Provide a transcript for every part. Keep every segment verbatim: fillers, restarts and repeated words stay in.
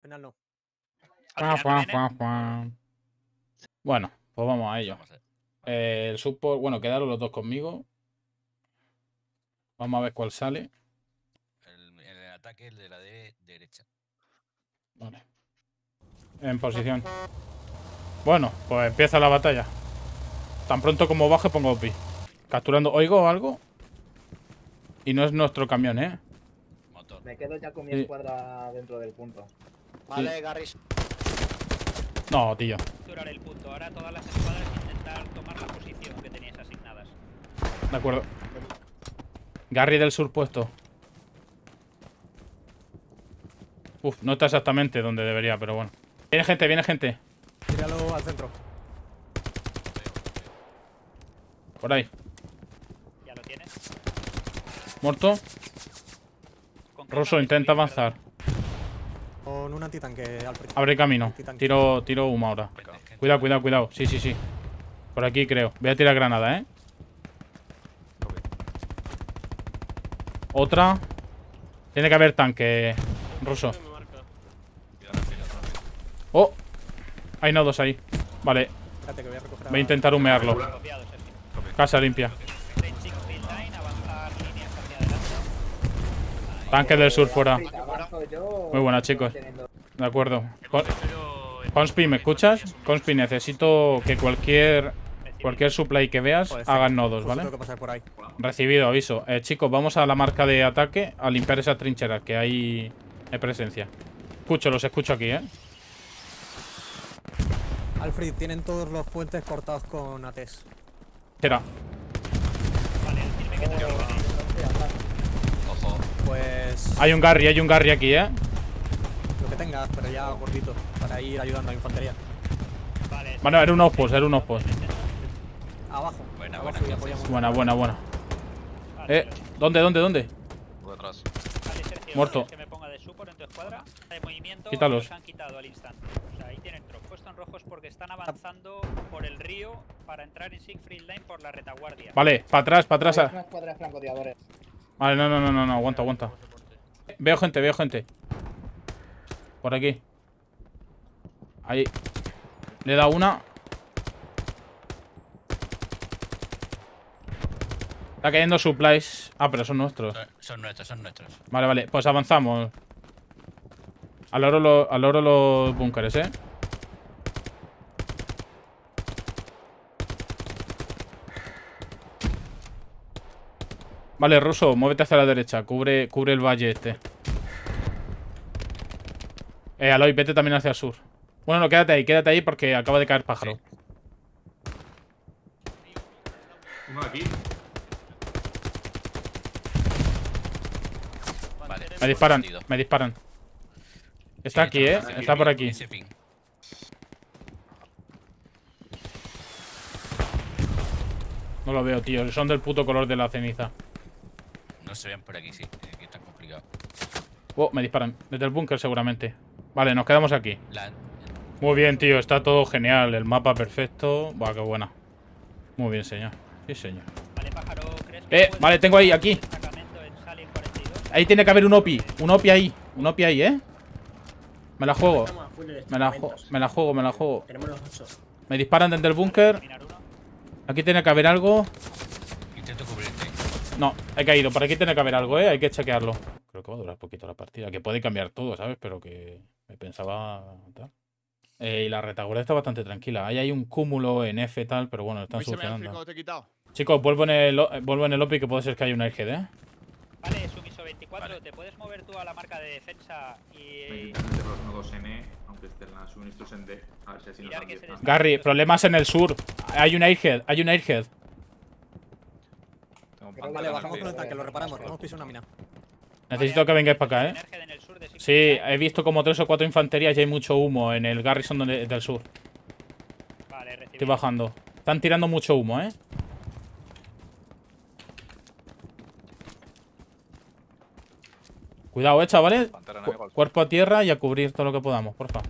final no. Al final no viene. Bueno, pues vamos a ello. Vamos a ver. Eh, el support, bueno, quedaron los dos conmigo. Vamos a ver cuál sale. El, el ataque el de la de derecha. Vale. En posición. Bueno, pues empieza la batalla. Tan pronto como baje pongo O P I. Capturando. ¿Oigo algo? Y no es nuestro camión, ¿eh? Motor. Me quedo ya con mi Sí. escuadra dentro del punto. Vale, Sí. Garry. No, tío. Capturar el punto. Ahora todas las escuadras intentar tomar la posición que tenéis asignadas. De acuerdo. Garry del sur puesto. Uf, no está exactamente donde debería, pero bueno. Viene gente, viene gente. Tíralo al centro. Por ahí. Ya lo tienes. Muerto. ¿Con qué Russo tanque intenta subís, avanzar. Con un antitanque al principio. Abre camino. Tiro, tiro humo ahora. Gente, Cuidado, cuidado, cuidado. Sí, sí, sí. Por aquí creo. Voy a tirar granada, ¿eh? Otra. Tiene que haber tanque, Russo. Oh. Hay nodos ahí. Vale. Espérate que voy a recoger Voy a intentar humearlo. Copiado, Sergio. Casa limpia. Range field line, avanzar líneas hacia adelante. Tanque del sur fuera. Avanzo yo, Muy buena, chicos. teniendo- De acuerdo. Con- Conspi, ¿me escuchas? Conspi, necesito que cualquier cualquier supply que veas Joder, hagan sí. nodos, Justo ¿vale? tengo que pasar por ahí. Recibido, aviso. Eh, chicos, vamos a la marca de ataque a limpiar esas trincheras, que hay, hay presencia. Escucho, los escucho aquí, ¿eh? Alfred, tienen todos los puentes cortados con A T S. Será. Vale, decirme que te Ojo. Pues Hay un Garry, hay un Garry aquí, ¿eh? lo que tengas, pero ya gordito, para ir ayudando a infantería. Vale, Bueno, era un outpost, era un outpost. Abajo. Buena, abajo buena, y entonces. apoyamos. Buena, buena, buena. vale, Eh, ¿dónde, dónde, dónde? Atrás. vale, Sergio, muerto. ¿quieres que me ponga de support en tu escuadra? De movimiento Quítalos. los han quitado al instante. O sea, ahí tienen drop. Puesto en rojos porque están avanzando por el río para entrar en Siegfried Line por la retaguardia. Vale, para atrás, para Hay atrás. una escuadra de francotiradores. Vale, no, no, no, no, no, aguanta, aguanta. Veo gente, veo gente. Por aquí. Ahí. Le he dado una. Está cayendo supplies. Ah, pero son nuestros. Son, son nuestros, son nuestros. Vale, vale, pues avanzamos. Al oro, lo- al oro los búnkeres, ¿eh? Vale, Russo, muévete hacia la derecha. Cubre, cubre el valle este. Eh, Aloy, vete también hacia el sur. Bueno, no, quédate ahí, quédate ahí porque acaba de caer pájaro. Sí. Uno aquí. Vale. Me disparan, Entendido. me disparan. Está Sí, aquí, ¿eh? ese Está ping, por aquí. ese ping. No lo veo, tío. Son del puto color de la ceniza. No se ven por aquí, sí. Aquí está complicado. Oh, me disparan. Desde el búnker seguramente. Vale, nos quedamos aquí. La, Muy bien, tío. Está todo genial. El mapa perfecto. Buah, qué buena. Muy bien, señor. Sí, señor. Vale, pájaro, ¿crees que Eh, puedes vale, tengo ahí, aquí. destacamento en Salem cuarenta y dos? Ahí tiene que haber un O P I. Un O P I ahí. Un O P I ahí, ¿eh? Me la juego. Me la, ju- me la juego, me la juego. Tenemos los ocho. Me disparan desde el búnker. Terminar uno. Aquí tiene que haber algo. intento cubrirte. No, he caído. Por aquí tiene que haber algo, ¿eh? Hay que chequearlo. Creo que va a durar poquito la partida. Que puede cambiar todo, ¿sabes? Pero que me pensaba tal. Eh, y la retaguardia está bastante tranquila. Ahí hay un cúmulo en F tal, pero bueno, lo están solucionando. te he quitado. Chicos, vuelvo en el, o- vuelvo en el O P I que puede ser que haya una Airhead, ¿eh? Vale, Sumiso veinticuatro, Vale. ¿te puedes mover tú a la marca de defensa y Meter los nodos N, aunque estén las suministros en D. A ver si así nos Mirar dan que se diez más. les- Garry, problemas en el sur. Hay una Airhead, hay una Airhead. Vale, bajamos con el tanque, lo reparamos. Hemos pisado una mina. Necesito que vengáis para acá, ¿eh? Energed en el sur de Sí, Siegfried Line? he visto como tres o cuatro infanterías y hay mucho humo en el Garrison donde- del sur. Vale, Estoy recibido. bajando. Están tirando mucho humo, ¿eh? Cuidado, eh, chavales. Cu- cuerpo a tierra y a cubrir todo lo que podamos, porfa.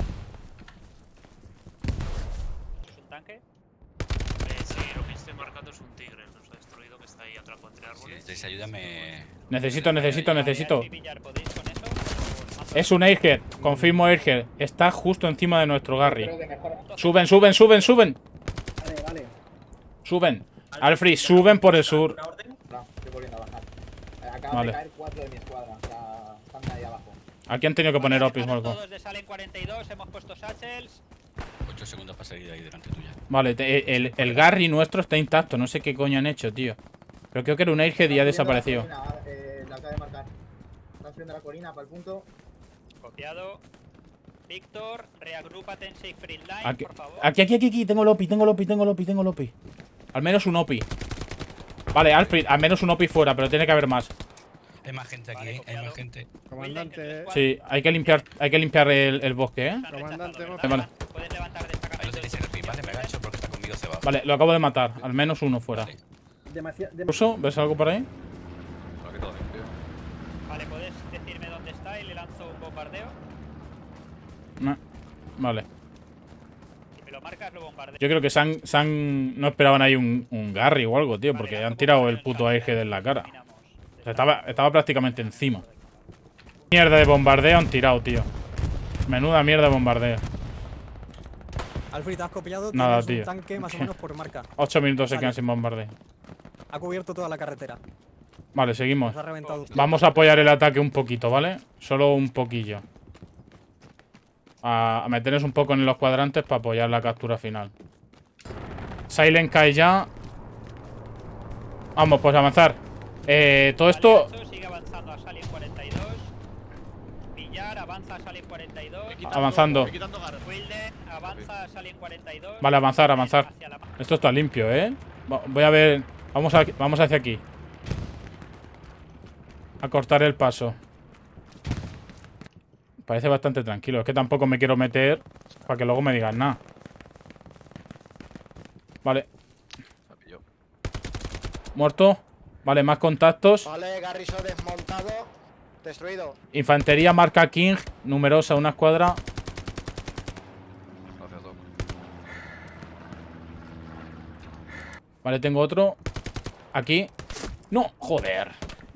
¿Es un tanque? Eh, sí, lo que estoy marcando es un tigre, nos ha destruido, que está ahí atrapado entre Si árboles. necesitáis ayuda, me. Necesito, necesito, Vale, necesito. Alfie Villar, ¿podéis con eso? Os mando Es un Airhead. Confirmo Airhead. Está justo encima de nuestro Garry. Creo que mejor. Suben, suben, suben, suben. Vale, vale. Suben. Alfred, suben por el sur. ¿Una orden? No, estoy volviendo a bajar. Eh, Acaban Vale. de caer cuatro de mi escuadra. O sea, están ahí abajo. Aquí han tenido que poner Vale, Opis o están algo. todos de Salen cuarenta y dos, hemos puesto satchels. ocho segundos para salir de ahí delante tuya. Vale, te- el, el Garry nuestro está intacto. No sé qué coño han hecho, tío. Pero creo que era un Airhead y ha desaparecido. La colina, eh, la acaba de marcar. Está subiendo la colina para el punto. Copiado. Víctor, reagrúpate en Siegfried Line, Aquí, por favor. aquí, aquí, aquí, aquí. Tengo el Opi, tengo el Opi, tengo el Opi, tengo el Opi. Al menos un Opi. Vale, Alfred, al menos un Opi fuera, pero tiene que haber más. Hay más gente aquí, Vale, ¿eh? Hay copiado. más gente. Comandante. Sí, hay que limpiar, hay que limpiar el, el bosque, ¿eh? Están Comandante, rechazados, hemos- ¿verdad? Puedes levantar Ahí destacamentos. lo tenéis en el pin, ¿vale? Me agacho porque está conmigo cebado. Vale, lo acabo de matar. Al menos uno fuera. Vale. Demasiado. ¿Ruso? ¿Ves algo por ahí? Aquí todo limpio. Vale, ¿puedes decirme dónde está y le lanzo un bombardeo? No. Vale. Si me lo marcas, lo bombardeo. Yo creo que se han, se han- no esperaban ahí un, un Garry o algo, tío, Vale, porque lanzo han tirado el bombardeo puto en Airhead en la cara. Terminamos. O sea, estaba, estaba prácticamente encima. Mierda de bombardeo han tirado, tío. Menuda mierda de bombardeo. Alfred, ¿te has copiado? Nada, Tienes tío. un tanque más o menos por marca. Ocho minutos se Vale. quedan sin bombardeo. Ha cubierto toda la carretera. Vale, seguimos. Nos ha reventado. Vamos a apoyar el ataque un poquito, ¿vale? Solo un poquillo. A, a meternos un poco en los cuadrantes para apoyar la captura final. Silent cae ya. Vamos, pues a avanzar. Eh, todo esto... Vale, sigue avanzando a Salin cuarenta y dos. Villar avanza a Salin cuarenta y dos. Avanzando. Wilde avanza a Salin cuarenta y dos. Vale, avanzar, avanzar. Hacia la- Esto está limpio, ¿eh? Va- Voy a ver... Vamos, a, vamos hacia aquí. A cortar el paso. Parece bastante tranquilo. Es que tampoco me quiero meter para que luego me digan nada. Vale. Muerto. Vale, más contactos. Vale, Garrison desmontado. Destruido. Infantería marca King. Numerosa, una escuadra. Gracias, Doc. Vale, tengo otro. Aquí. No, joder.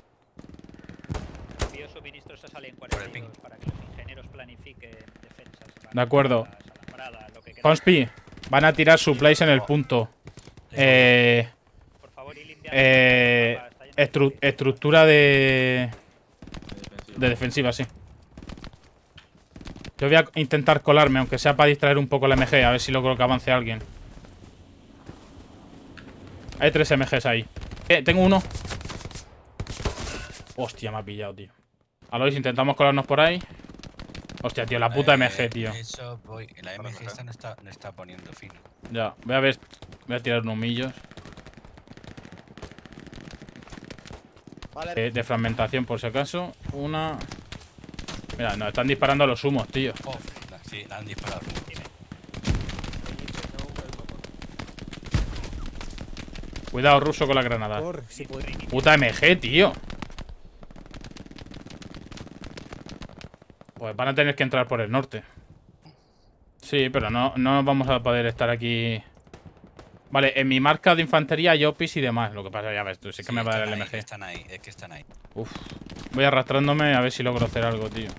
Envío suministros a Salin cuarenta y dos para que los ingenieros planifiquen defensas. De acuerdo. Barradas, alambradas, lo que queráis. Conspi. Van a tirar supplies en el punto. Eh... Por favor, ir limpiando Eh... el mapa, está lleno de estru- gente. estructura de... Defensivo. De defensiva, sí. Yo voy a intentar colarme, aunque sea para distraer un poco la M G, a ver si logro que avance alguien. Hay tres M Gs ahí. Eh, tengo uno. Hostia, me ha pillado, tío. Alois, intentamos colarnos por ahí. Hostia, tío, la puta Eh, M G, tío. Eso voy. La M G esta no está, no está poniendo fino. Ya, voy a ver. Voy a tirar unos millos Vale. de, de fragmentación, por si acaso. Una. Mira, nos están disparando a los humos, tío. Oh, la- sí, la han disparado. Cuidado, ruso, con la granada. Por si puede. Puta M G, tío. Pues van a tener que entrar por el norte. Sí, pero no, no vamos a poder estar aquí. Vale, en mi marca de infantería hay Opis y demás. Lo que pasa, ya ves tú, sí que me va a dar el están M ahí, G. Están ahí, es que están ahí. Uf. Voy arrastrándome a ver si logro hacer algo, tío.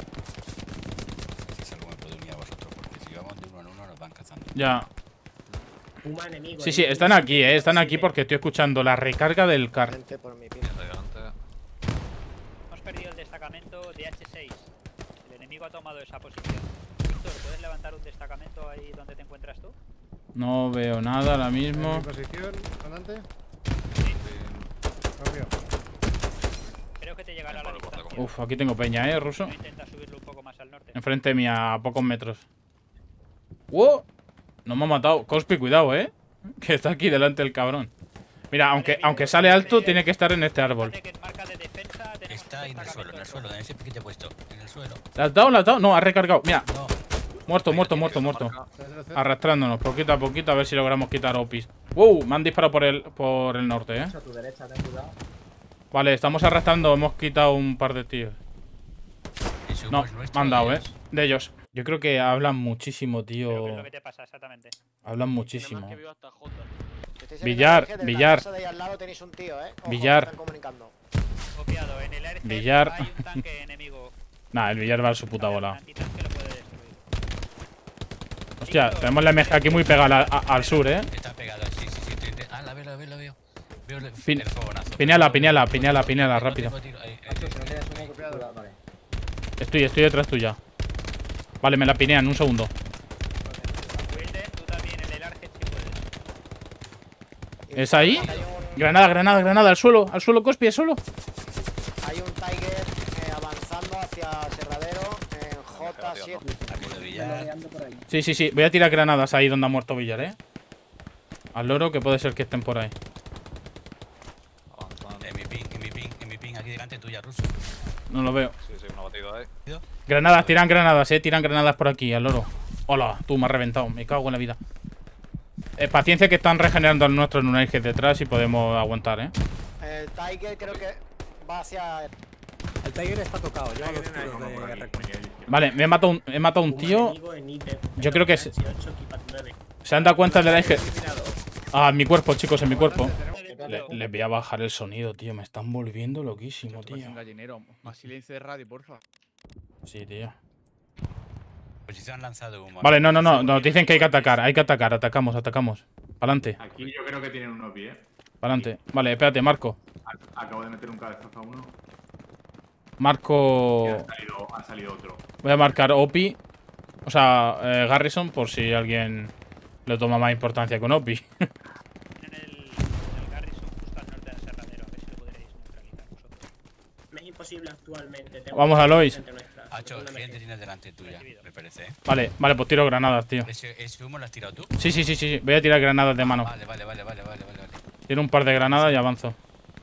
Si salgo me puedo unir a vosotros, porque si vamos de uno en uno nos van cazando. Ya. Puma enemigo. Sí, sí, están aquí, eh. Están aquí porque estoy escuchando la recarga del car. Gente por mi pin. Adelante. Hemos perdido el destacamento de H seis. El enemigo ha tomado esa posición. Víctor, ¿puedes levantar un destacamento ahí donde te encuentras tú? No veo nada ahora En mismo. mi posición, comandante. Sí. Cambio. Creo que te llegará la distancia. Uf, aquí tengo peña, eh, ruso. No intenta subirlo un poco más al norte. Enfrente mía, a pocos metros. ¡Wow! No me ha matado. Cospi, cuidado, eh. Que está aquí delante el cabrón. Mira, aunque, aunque sale alto, tiene que estar en este árbol. Fíjate que en marca de defensa tenemos Está ahí en el suelo, en el suelo, en ese pique te he puesto. En el suelo. ¿Le has dado? ¿Le has dado? No, ha recargado. Mira, No, muerto, muerto, muerto, muerto. Cero, cero. Arrastrándonos poquito a poquito a ver si logramos quitar Opis. ¡Wow! Me han disparado por el, por el norte, eh. A tu derecha, ten cuidado. Vale, estamos arrastrando. Hemos quitado un par de tíos. y si No, uno es nuestro, me han dado, eh. ellos- De ellos. Yo creo que hablan muchísimo, Pero ¿qué es tío. lo que te pasa exactamente? Hablan muchísimo. Si estáis en Villar, el eje de la Villar. casa de ahí al lado tenéis un tío, eh. Ojo, Villar. están comunicando. Copiado, en el airstrip Villar. hay un tanque enemigo. Nah, el billar va a su puta Vale, bola. un antitanque lo puede destruir. Hostia, Víctor, tenemos la M G aquí muy pegada al, a- al sur, ¿eh? Está pegado, sí, sí, sí. te- te- Ah, la veo, la veo, la veo. Veo el, Pin- el fogonazo. piñala, piñala, Tengo piñala, tiro, piñala, tengo rápido. tiro, ahí, ahí, Macho, ahí. si no tienes uno, copiado. Vale. Estoy, estoy detrás tuya. Vale, me la pinean, un segundo. Wilde, tú también en el Arget si puedes. ¿Es ahí? Hay un, Granada, granada, granada, al suelo, al suelo, Cospi, al suelo. hay un Tiger eh, avanzando hacia Serradero en J siete. Aquí de billar. Sí, sí, sí. Voy a tirar granadas ahí donde ha muerto Villar, ¿eh? Al loro, que puede ser que estén por ahí. En mi ping, en mi ping, en mi ping, aquí delante tuya, ruso. No lo veo. Sí, sí, una batida ahí. Granadas, tiran granadas, eh. Tiran granadas por aquí, al loro. Hola, tú me has reventado. Me cago en la vida. Eh, paciencia que están regenerando al nuestro en una eje detrás y podemos aguantar, ¿eh? El Tiger creo que va hacia... El Tiger está tocado, lleva dos Hay tiros uno por de aquí, recon. aquí a la izquierda. Vale, me he matado un, he matado un tío. Yo creo que se, se han dado cuenta de la eje. Ah, en mi cuerpo, chicos, en mi cuerpo. Le, les voy a bajar el sonido, tío. Me están volviendo loquísimo, tío. un gallinero. Más silencio de radio, porfa. Sí, tío. Pues si se han lanzado humo. Vale, no, no, no. Nos dicen que hay que atacar. Hay que atacar. Atacamos, atacamos. Pa'lante, Aquí yo creo que tienen un O P I, eh. pa'lante. Vale, espérate, Marco. A- Acabo de meter un cabezazo a uno. Y Marco. ha salido, ha salido otro. Voy a marcar O P I. O sea, eh, Garrison, por si alguien le toma más importancia con O P I. En el, en el Garrison justo al norte del Serradero, a ver si lo podréis neutralizar vosotros. Es imposible actualmente. Vamos a Lois. Hacho, gente tienes delante tuya, me parece, eh. Vale, vale, pues tiro granadas, tío. ¿Ese, ese humo lo has tirado tú? Sí, sí, sí, sí. Voy a tirar granadas de mano. Vale, vale, vale, vale, vale, vale. vale. Tiro un par de granadas y avanzo.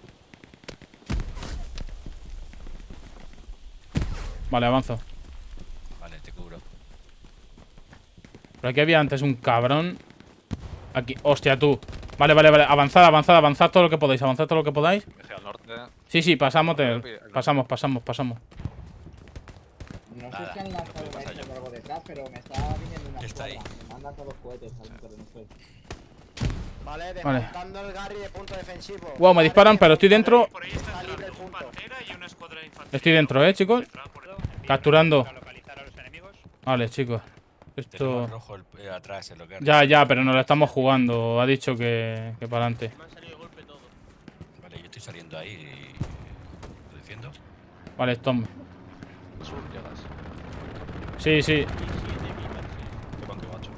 Vale, avanzo. Vale, te cubro. Pero aquí había antes un cabrón. Aquí, hostia, tú. Vale, vale, vale. Avanzad, avanzad, avanzad todo lo que podáis. Avanzad todo lo que podáis. Eje al norte. Sí, sí, pasamos. Del... Pasamos, pasamos, pasamos. No Nada, sé si han no lanzado puede una pasar esto yo. o algo detrás, pero me está viniendo una Está ahí. escuadra. Me mandan todos los cohetes al pero no estoy. Vale, desmontando el Garry de punto defensivo. Wow, me disparan, pero estoy dentro. Por ahí está Está libre el entrando un punto. pantera y una escuadra de infantería. Estoy dentro, eh, chicos. Entrada por el- Capturando. Para localizar a los enemigos. Vale, chicos. Tenemos Esto... rojo el, eh, atrás, en lo que Ya, ya, pero nos lo estamos jugando. Ha dicho que, que para adelante. Me han salido de golpe todo. Vale, yo estoy saliendo ahí y... ¿Lo defiendo? Vale, Tom. Sur, llegas. Sí, sí. Te contigo, macho.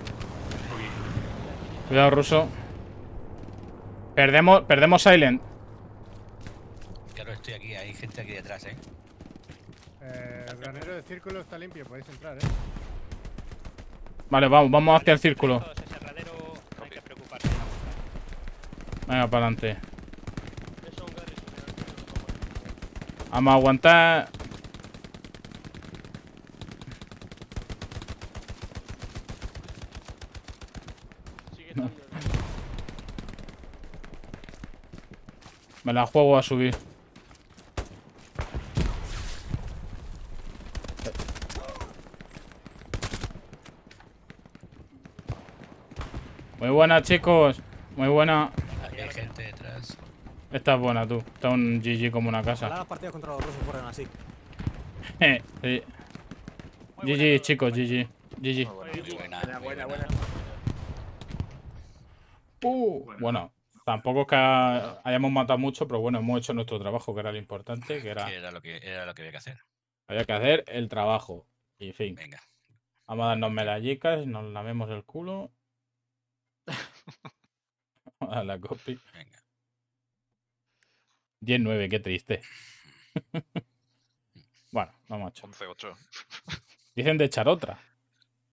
Cuidado, ruso. Perdemos, perdemos Silent. Claro, estoy aquí, hay gente aquí detrás, eh. Eh, el granero de círculo está limpio, podéis entrar, eh. Vale, vamos, vamos hacia el círculo. Todo ese Serradero no hay que preocuparse. Venga, para adelante. Vamos a aguantar. No. Me la juego a subir. Muy buena, chicos. Muy buena. Aquí hay gente detrás. Esta es buena, tú. Está un G G como una Ojalá casa. las partidas contra los rusos fueran así. Sí. G G, chicos, G G. G G. Muy buena, Buena, muy buena, buena. buena. Uh, bueno, tampoco es que ha- hayamos matado mucho, pero bueno, hemos hecho nuestro trabajo, que era lo importante, que era Que era lo que, era lo que había que hacer. había que hacer el trabajo. Y en fin, Venga. vamos a darnos medallicas, nos lamemos el culo. Vamos a dar la copy. Venga. diez nueve, qué triste. Bueno, no macho. once ocho. Dicen de echar otra.